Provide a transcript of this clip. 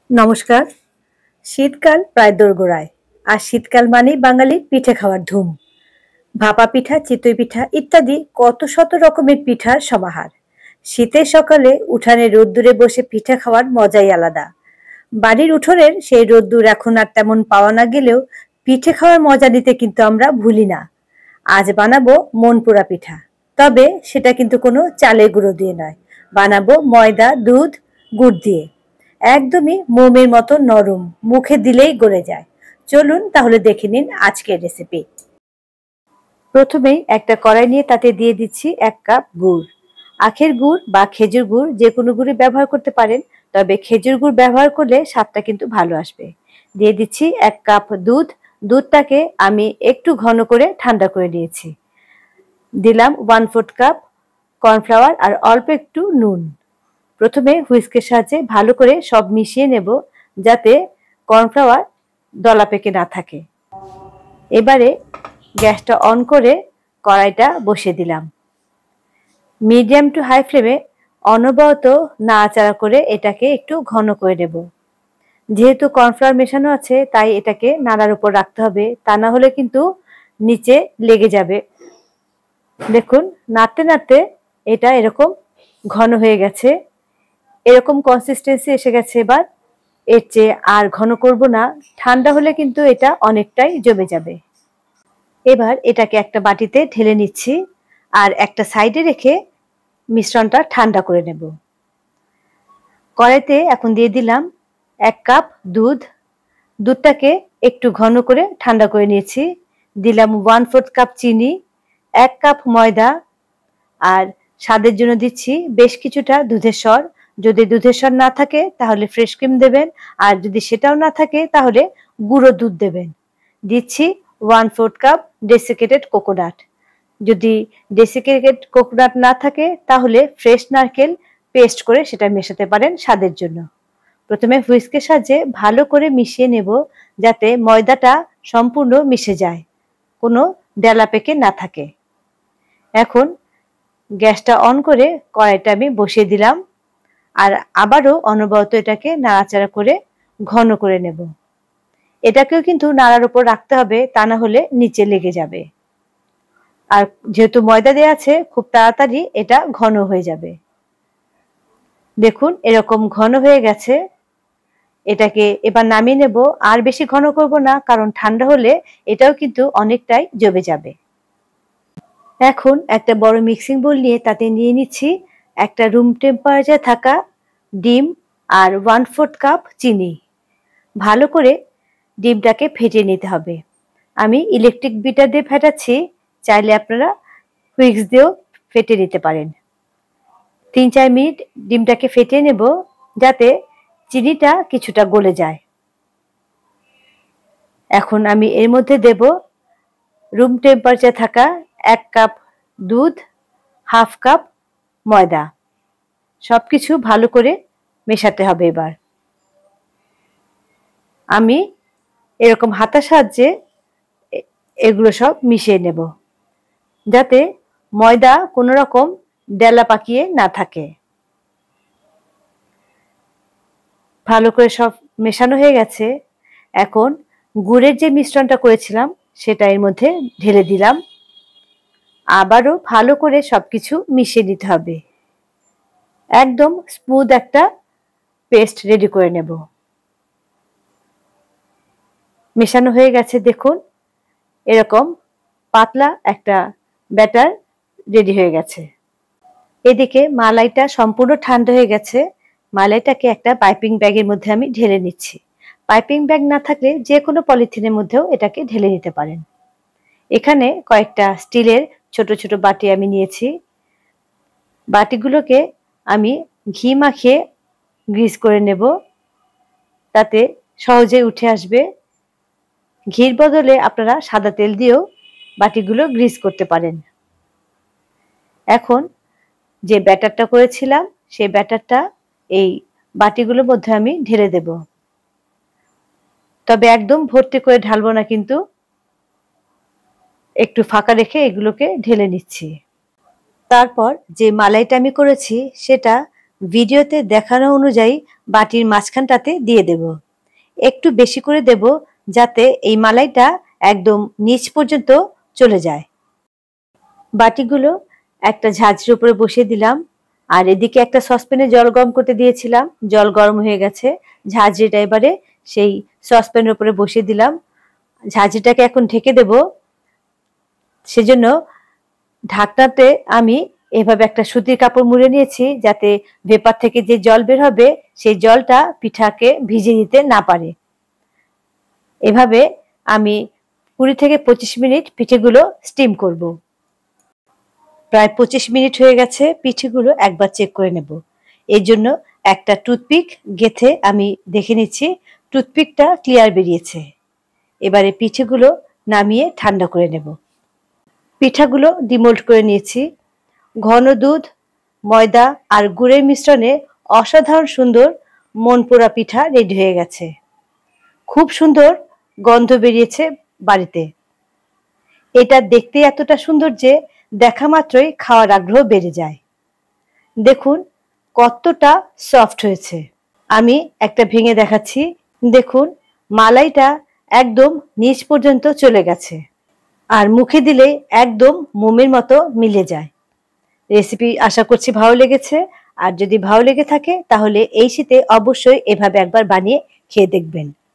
নমস্কার। শীতকাল প্রায় দোরগোড়ায়। আর শীতকাল মানেই বাঙালির পিঠে খাওয়ার ধুম। ভাপা পিঠা, চিতই পিঠা ইত্যাদি কত শত রকমের পিঠার সমাহার। শীতের সকালে উঠানে রোদ্দুরে বসে পিঠা খাওয়ার মজাই আলাদা। বাড়ির উঠোনের সেই রোদ্দুর এখন আর তেমন পাওয়া না গেলেও পিঠে খাওয়ার মজা নিতে কিন্তু আমরা ভুলি না। আজ বানাবো মন পোড়া পিঠা। তবে সেটা কিন্তু কোনো চালের গুঁড়ো দিয়ে নয়। বানাবো ময়দা, দুধ, গুড় দিয়ে। একদমই মোমের মতো নরম, মুখে দিলেই গলে যায়। চলুন তাহলে দেখে নিন আজকের রেসিপি। প্রথমেই একটা কড়াই নিয়ে তাতে দিয়ে দিচ্ছি 1 কাপ গুড়। আখের গুড় বা খেজুর গুড় যে কোনো গুড়ই ব্যবহার করতে পারেন, তবে খেজুর গুড় ব্যবহার করলে স্বাদটা কিন্তু ভালো আসবে। দিয়ে দিচ্ছি 1 কাপ দুধ। দুধটাকে আমি একটু ঘন করে ঠান্ডা করে নিয়েছি। দিলাম 1/4 কাপ কর্নফ্লাওয়ার আর অল্প একটু নুন। প্রথমে হুইস্কের সাহায্যে ভালো করে সব মিশিয়ে নেব, যাতে কর্নফ্লাওয়ার দলা পেকে না থাকে। এবারে গ্যাসটা অন করে কড়াইটা বসিয়ে দিলাম। মিডিয়াম টু হাই ফ্লেমে অনবরত নাড়াচাড়া করে এটাকে একটু ঘন করে নেব। যেহেতু কর্নফ্লাওয়ার মেশানো আছে, তাই এটাকে নাড়ার উপর রাখতে হবে, তা না হলে কিন্তু নিচে লেগে যাবে। দেখুন, নাড়তে নাড়তে এটা এরকম ঘন হয়ে গেছে। এরকম কনসিস্টেন্সি এসে গেছে। এবার এর চেয়ে আর ঘন করব না, ঠান্ডা হলে কিন্তু এটা অনেকটাই জমে যাবে। এবার এটাকে একটা বাটিতে ঢেলে নিচ্ছি আর একটা সাইডে রেখে মিশ্রণটা ঠান্ডা করে নেব। কড়াইতে এখন দিয়ে দিলাম 1 কাপ দুধ। দুধটাকে একটু ঘন করে ঠান্ডা করে নিয়েছি। দিলাম 1/4 কাপ চিনি, 1 কাপ ময়দা আর স্বাদের জন্য দিচ্ছি বেশ কিছুটা দুধের স্বর। যদি দুধের স্বর না থাকে তাহলে ফ্রেশ ক্রিম দেবেন, আর যদি সেটাও না থাকে তাহলে গুঁড়ো দুধ দেবেন। দিচ্ছি 1/4 কাপ ডেসিকেটেড কোকোনাট। যদি ডেসিকেটেড কোকোনাট না থাকে তাহলে ফ্রেশ নারকেল পেস্ট করে সেটা মেশাতে পারেন স্বাদের জন্য। প্রথমে হুইস্কের সাহায্যে ভালো করে মিশিয়ে নেব, যাতে ময়দাটা সম্পূর্ণ মিশে যায়, কোনো ডেলা পেকে না থাকে। এখন গ্যাসটা অন করে কড়াইটা আমি বসিয়ে দিলাম আর আবারও অনবরত এটাকে নাড়াচাড়া করে ঘন করে নেব। এটাকেও কিন্তু নাড়ার উপর রাখতে হবে, তা না হলে নিচে লেগে যাবে। আর যেহেতু ময়দা দেওয়া আছে, খুব তাড়াতাড়ি এটা ঘন হয়ে যাবে। দেখুন, এরকম ঘন হয়ে গেছে। এটাকে এবার নামিয়ে নেব। আর বেশি ঘন করব না, কারণ ঠান্ডা হলে এটাও কিন্তু অনেকটাই জমে যাবে। এখন একটা বড় মিক্সিং বোল নিয়ে তাতে নিয়ে নিচ্ছি একটা রুম টেম্পারেচার থাকা ডিম আর 1/4 কাপ চিনি। ভালো করে ডিমটাকে ফেটিয়ে নিতে হবে। আমি ইলেকট্রিক বিটার দিয়ে ফেটাচ্ছি, চাইলে আপনারা হুইস্ক দিয়েও ফেটে নিতে পারেন। 3-4 মিনিট ডিমটাকে ফেটিয়ে নেব, যাতে চিনিটা কিছুটা গলে যায়। এখন আমি এর মধ্যে দেব রুম টেম্পারেচার থাকা 1 কাপ দুধ, 1/2 কাপ ময়দা। সবকিছু ভালো করে মেশাতে হবে। এবার আমি এরকম হাতার সাহায্যে এগুলো সব মিশিয়ে নেব, যাতে ময়দা কোনো রকম ডেলা পাকিয়ে না থাকে। ভালো করে সব মেশানো হয়ে গেছে। এখন গুড়ের যে মিশ্রণটা করেছিলাম সেটা এর মধ্যে ঢেলে দিলাম। আবারও ভালো করে সবকিছু মিশিয়ে নিতে হবে। একদম স্মুথ একটা পেস্ট রেডি করে নেব। মেশানো হয়ে গেছে। দেখুন, এরকম পাতলা একটা ব্যাটার রেডি হয়ে গেছে। এদিকে মালাইটা সম্পূর্ণ ঠান্ডা হয়ে গেছে। মালাইটাকে একটা পাইপিং ব্যাগের মধ্যে আমি ঢেলে নিচ্ছি। পাইপিং ব্যাগ না থাকলে যে কোনো পলিথিনের মধ্যেও এটাকে ঢেলে নিতে পারেন। এখানে কয়েকটা স্টিলের ছোট ছোট বাটি আমি নিয়েছি। বাটিগুলোকে আমি ঘি মাখিয়ে গ্রিস করে নেব, তাতে সহজে উঠে আসবে। ঘির বদলে আপনারা সাদা তেল দিয়েও বাটিগুলো গ্রিস করতে পারেন। এখন যে ব্যাটারটা করেছিলাম সেই ব্যাটারটা এই বাটিগুলোর মধ্যে আমি ঢেলে দেব। তবে একদম ভর্তি করে ঢালবো না, কিন্তু একটু ফাঁকা রেখে এগুলোকে ঢেলে নিচ্ছি। তারপর যে মালাইটা আমি করেছি সেটা ভিডিওতে দেখানো অনুযায়ী বাটির মাঝখানটাতে দিয়ে দেব। একটু বেশি করে দেব যাতে এই মালাইটা একদম নিচ পর্যন্ত চলে যায়। বাটিগুলো একটা ঝাঁঝরির উপরে বসিয়ে দিলাম, আর এদিকে একটা সসপ্যানে জল গরম করতে দিয়েছিলাম। জল গরম হয়ে গেছে, ঝাঁঝরিটা এবারে সেই সসপ্যানের উপরে বসিয়ে দিলাম। ঝাঁঝরিটাকে এখন ঢেকে দেব। সেজন্য ঢাকনাতে আমি এভাবে একটা সুতির কাপড় মুড়ে নিয়েছি, যাতে ভেপার থেকে যে জল বের হবে সেই জলটা পিঠাকে ভিজে দিতে না পারে। এভাবে আমি 20 থেকে 25 মিনিট পিঠেগুলো স্টিম করব। প্রায় 25 মিনিট হয়ে গেছে, পিঠেগুলো একবার চেক করে নেব। এর জন্য একটা টুথপিক গেথে আমি দেখে নিচ্ছি টুথপিকটা ক্লিয়ার বেরিয়েছে। এবারে পিঠেগুলো নামিয়ে ঠান্ডা করে নেব। পিঠাগুলো ডিমোল্ড করে নিয়েছি। ঘন দুধ, ময়দা আর গুড়ের মিশ্রণে অসাধারণ সুন্দর মন পোড়া পিঠা রেডি হয়ে গেছে। খুব সুন্দর গন্ধ বেরিয়েছে বাড়িতে। এটা দেখতে এতটা সুন্দর যে দেখা মাত্রই খাওয়ার আগ্রহ বেড়ে যায়। দেখুন কতটা সফট হয়েছে। আমি একটা ভেঙে দেখাচ্ছি। দেখুন মালাইটা একদম নিচ পর্যন্ত চলে গেছে, আর মুখে দিলে একদম মোমের মতো মিলে যায়। রেসিপি আশা করছি ভালো লেগেছে, আর যদি ভালো লেগে থাকে তাহলে এই শীতে অবশ্যই এভাবে একবার বানিয়ে খেয়ে দেখবেন।